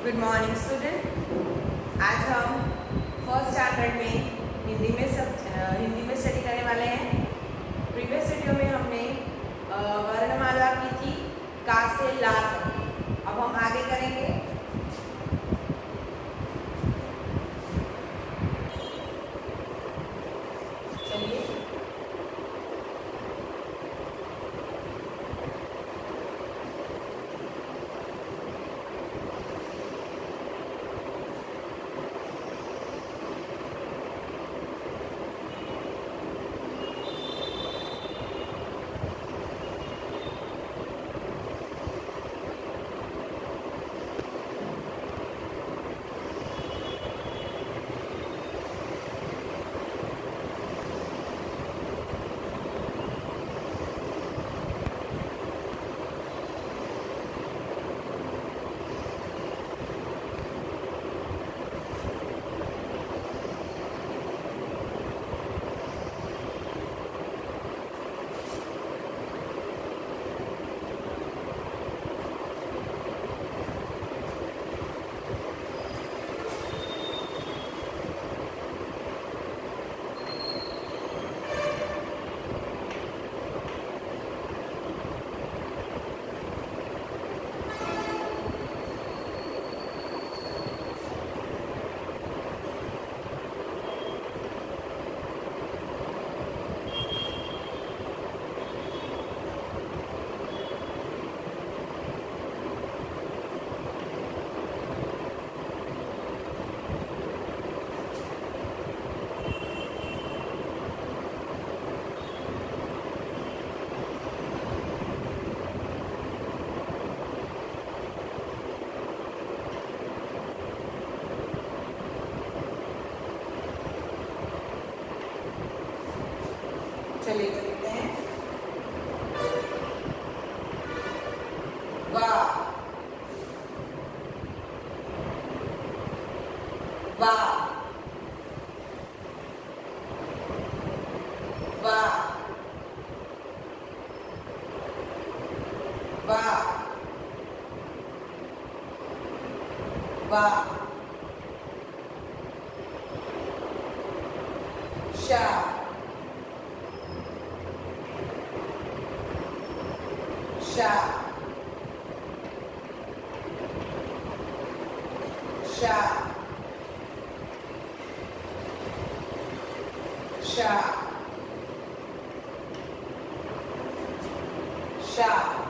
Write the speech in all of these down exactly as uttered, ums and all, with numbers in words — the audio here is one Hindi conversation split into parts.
Good morning student. आज हम फर्स्ट स्टैंडर्ड में हिंदी में सब हिंदी में स्टडी करने वाले हैं। प्रीवियस वीडियो में हमने वर्णमाला की थी का से ला तक। अब हम आगे करेंगे। चलिए चलिए देखते हैं। वाह वाह वाह वाह वाह शा शा शा शा शा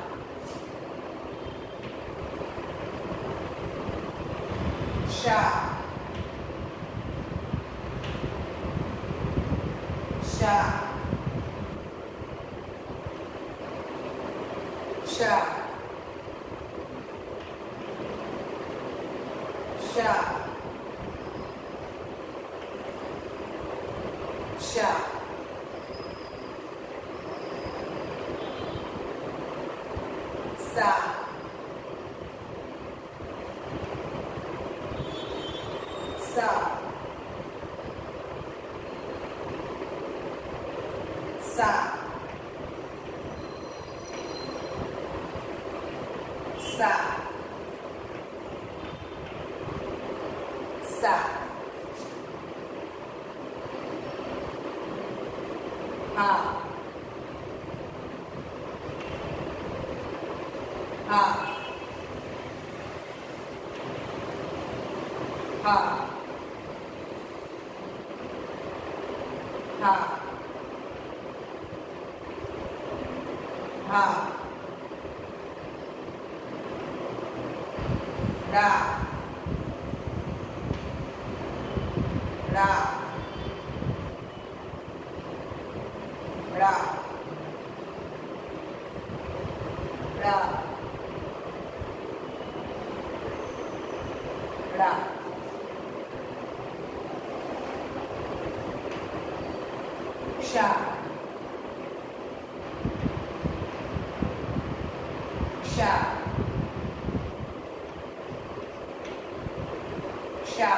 शा शा शा शा शा सा सा सा सा सा हा हा हा हा हा रा रा रा रा रा शा शा शा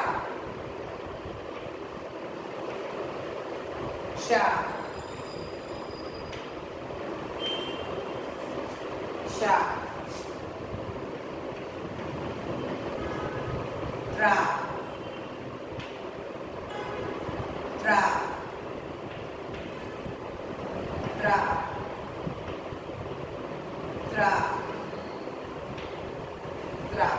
शा शा त्रा त्रा त्रा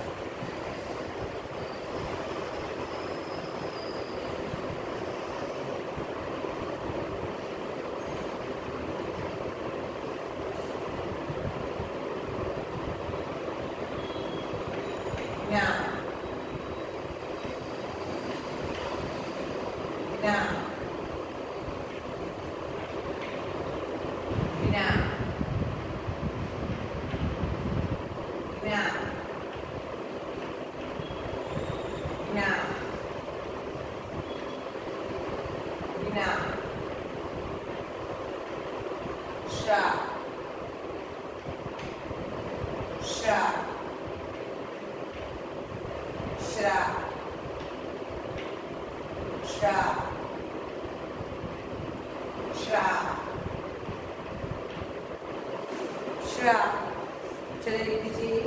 न्या न्या न्या न्या न्या न्या श्रा श्रा श्रा श्रा श्रा श्रा चलिए लिख दीजिए।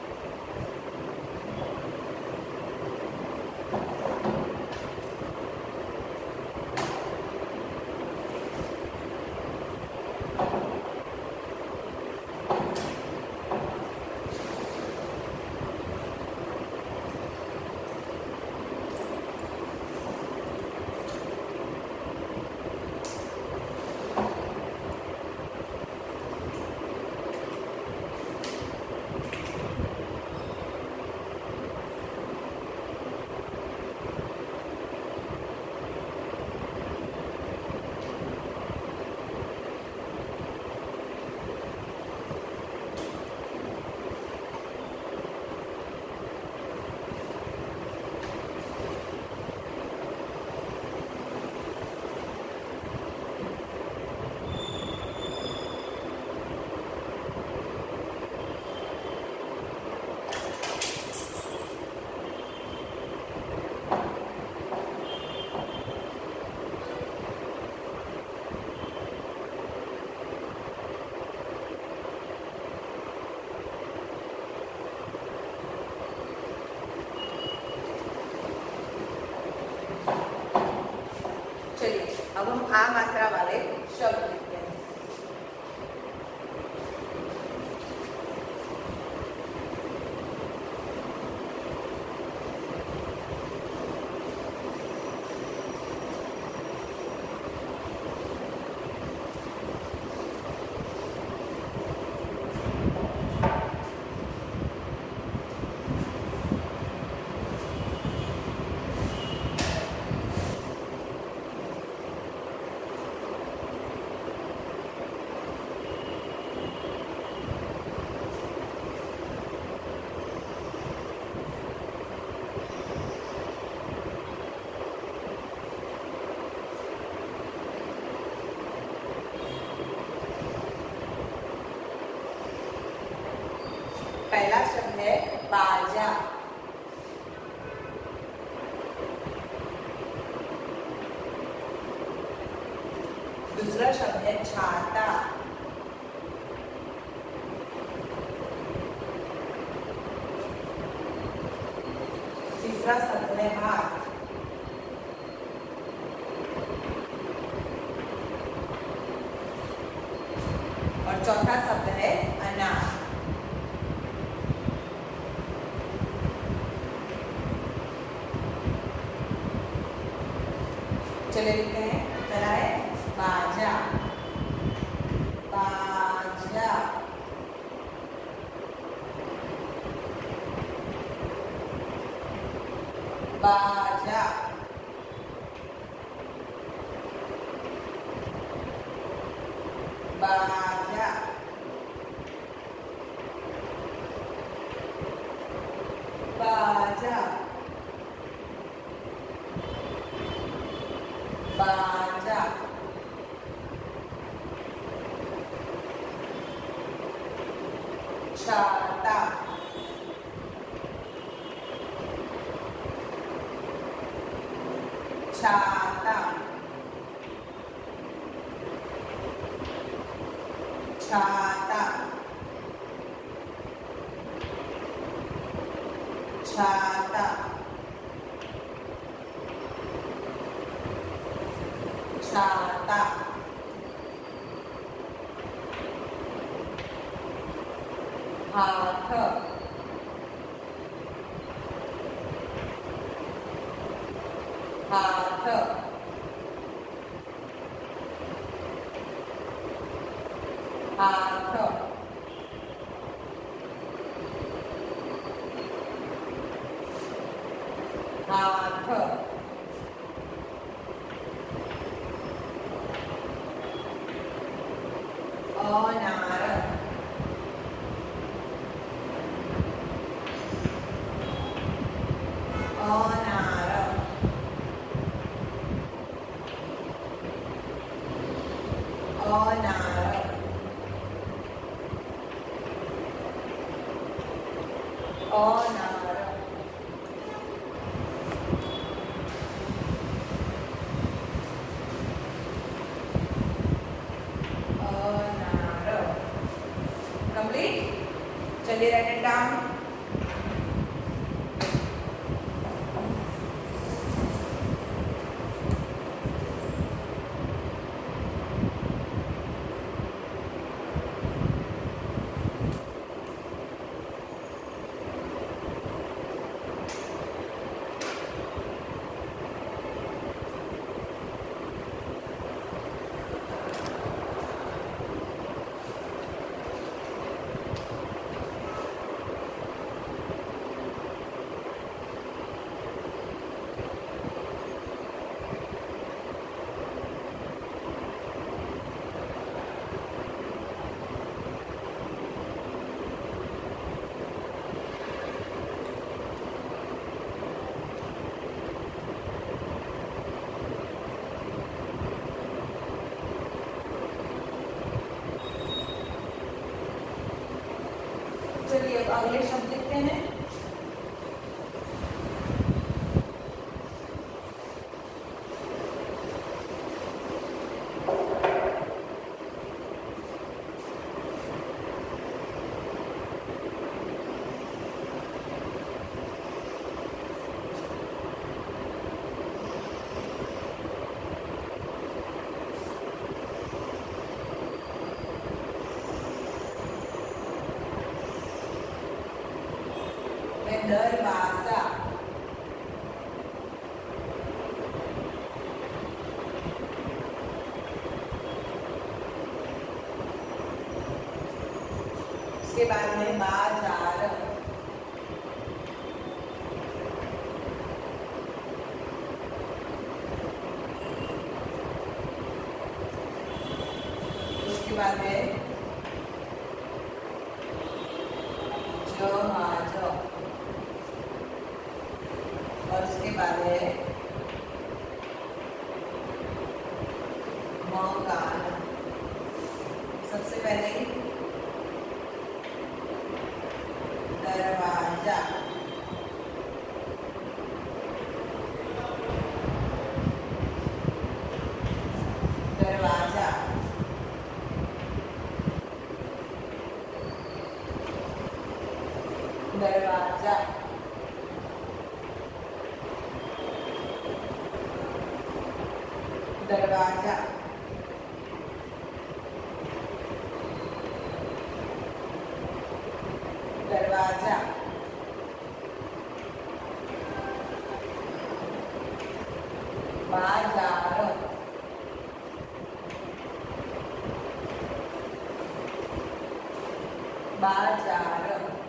अब हम आ मात्रा वाले शब्द लिखते हैं। पहला शब्द है बाजा, दूसरा शब्द है छाता, तीसरा शब्द है हाथ, और चौथा शब्द है अनार। चले लिखते हैं। पहला है बाजा, बाजा, बाजा, बाजा, बाजा, बाजा, छाता, छाता, छाता, छाता, छाता, हाथ, हाथ, हाथ, हाथ, अनार, अनार, अनार, अनार, अनार। कंप्लीट। चलिए राइट इट डाउन। चलिए अब अगले शब्द लिखते हैं। दरवाजा, उसके बाद में बाजार, उसके बाद में जहाज, और उसके बाद है मकान। सबसे पहले दरवाजा, दरवाजा, दरवाजा, दरवाजा, दरवाजा, बाजार, बाजार,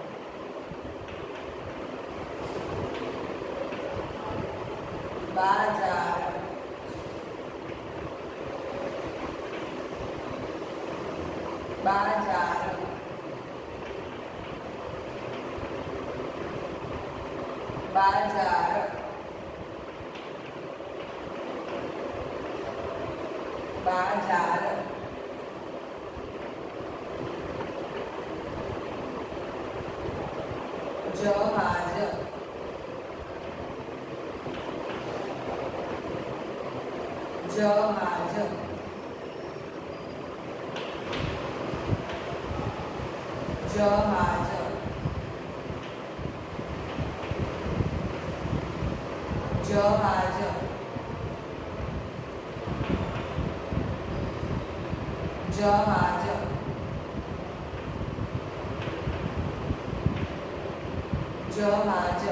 बाजार, बाजार, बाजार, बाजार, जहाज, जहाज, जहाज, जहाज, जहाज, जहाज,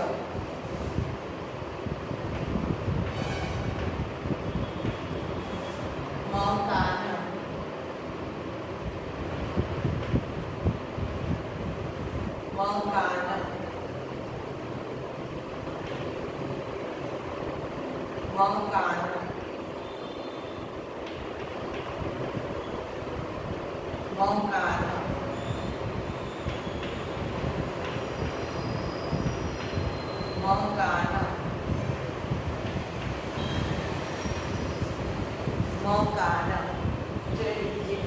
मकान, मकान, मकान, मकान, मकान, मकान। चलिए लीजिए।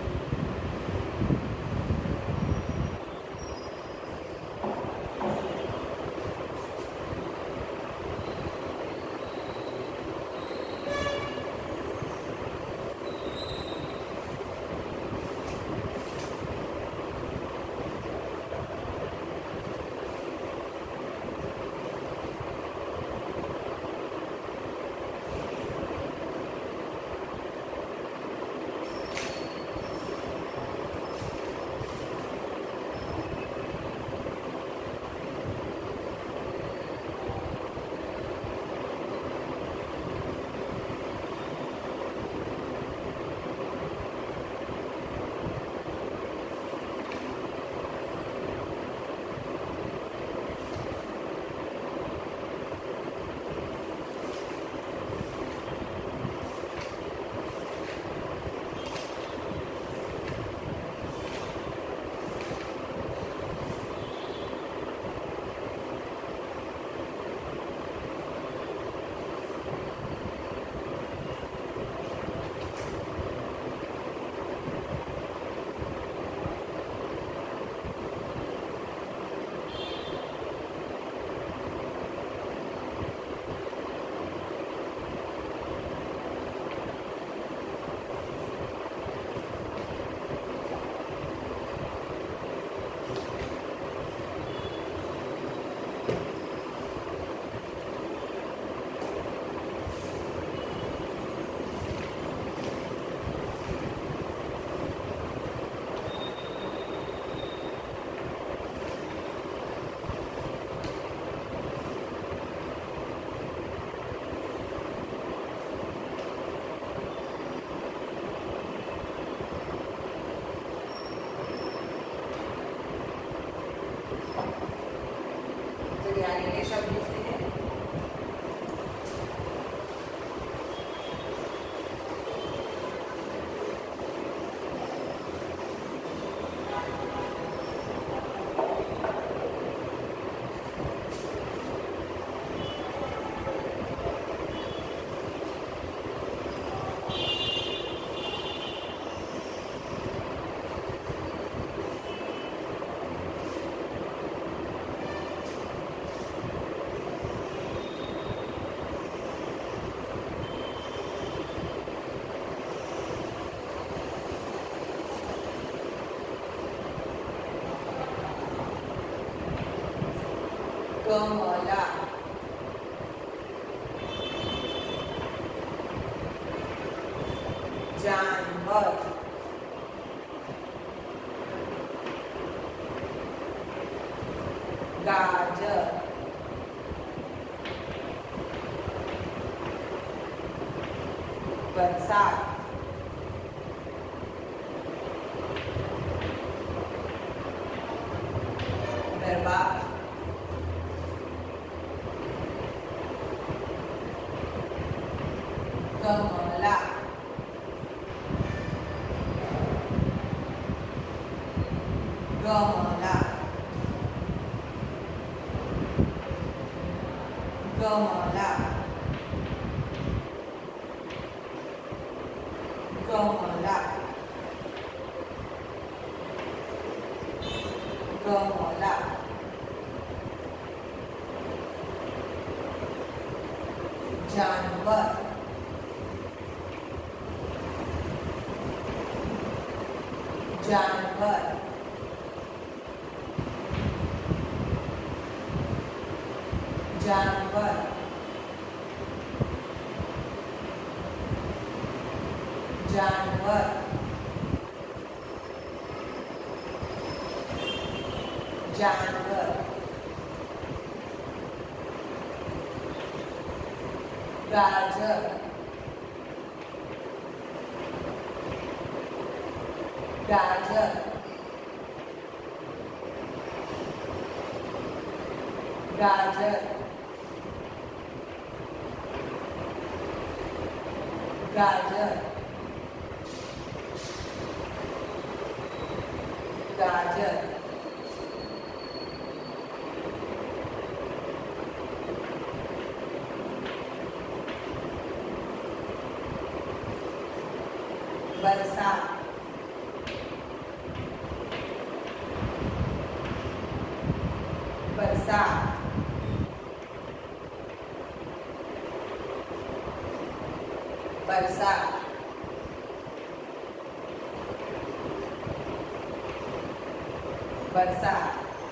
आगे के शब्द लिखते हैं। कमला, जानवर, गाजर, बरसात, बर्बाद, कमला, गमला, गमला, गमला, गमला, जानवर, जानवर, जानवर, जानवर, जानवर, गाजर, गाजर, गाजर, गाजर, गाजर, बरसात, बरसात, बरसात, बरसात,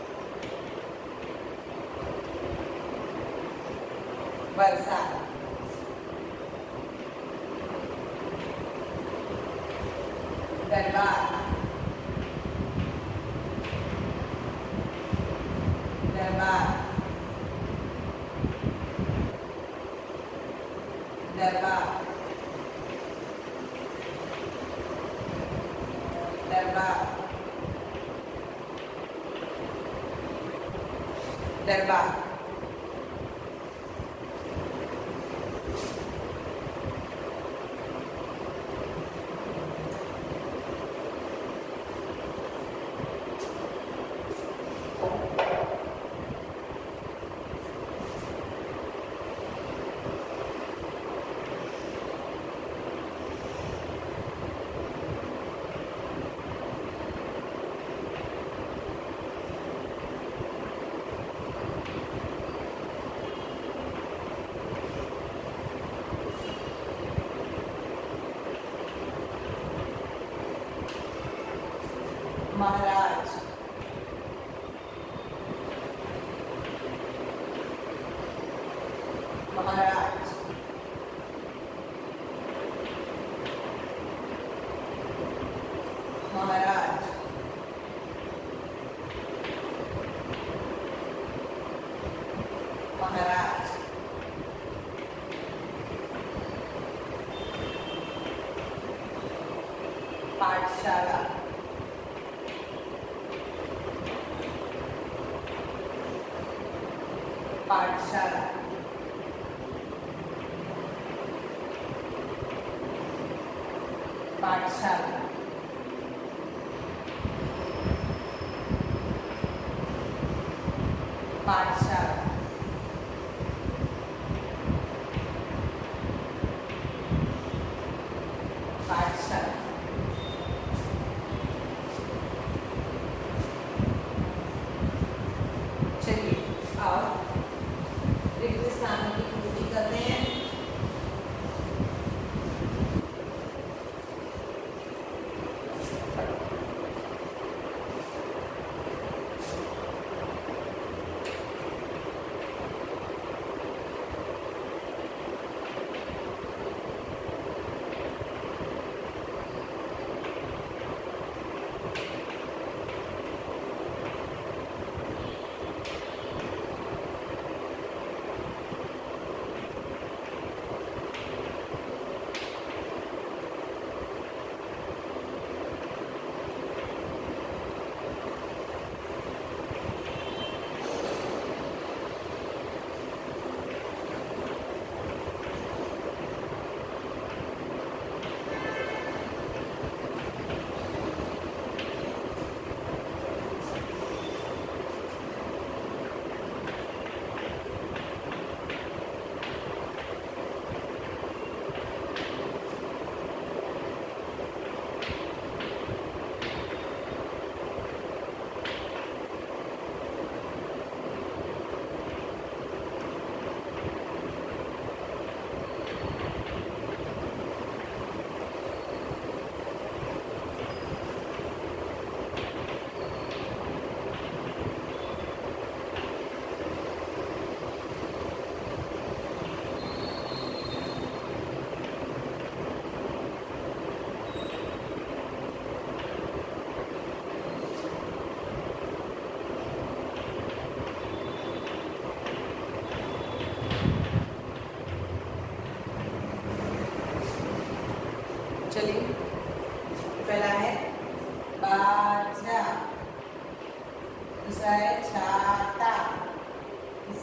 बरसात, दरबार, दरबार, दरबार, दरबार, दरबार, महाराज, महाराज, महाराज, महाराज, पाठशाला, पाठशाला, पाठशाला, पाठशाला, पाठशाला, चलिए और रिक्त स्थानों की पूर्ति करते हैं।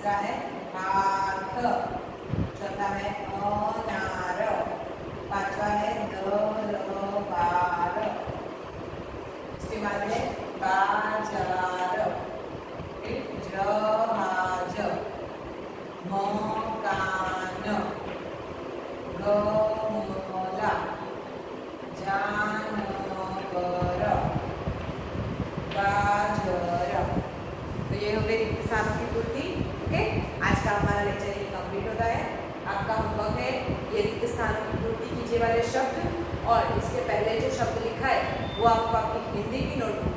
तीसरा है हाथ, चौथा है अनार, पांचवा है दरबार, इसके बाद है बाजार, जहाज, मकान, गमला, जानवर, गाजर। तो ये हो गई रिक्त स्थानों की पूर्ति। ओके, आज का हमारा लेक्चर ये कंप्लीट होता है। आपका होमवर्क है ये रिक्त स्थानों की पूर्ति कीजिए वाले शब्द, और इसके पहले जो शब्द लिखा है वो आपको आपकी हिंदी की नोटबुक